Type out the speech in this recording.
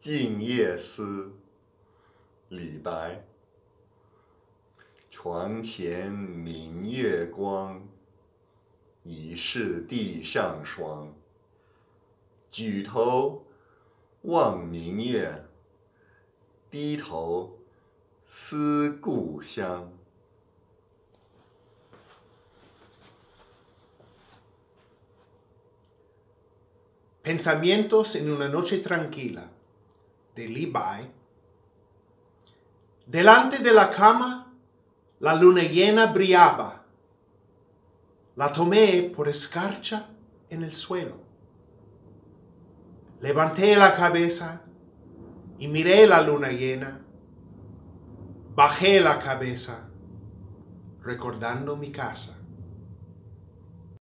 静夜思，李白。床前明月光，疑是地上霜。举头望明月，低头思故乡。 Pensamientos en una noche tranquila, de Li Bai. Delante de la cama, la luna llena brillaba. La tomé por escarcha en el suelo. Levanté la cabeza y miré la luna llena. Bajé la cabeza, recordando mi casa.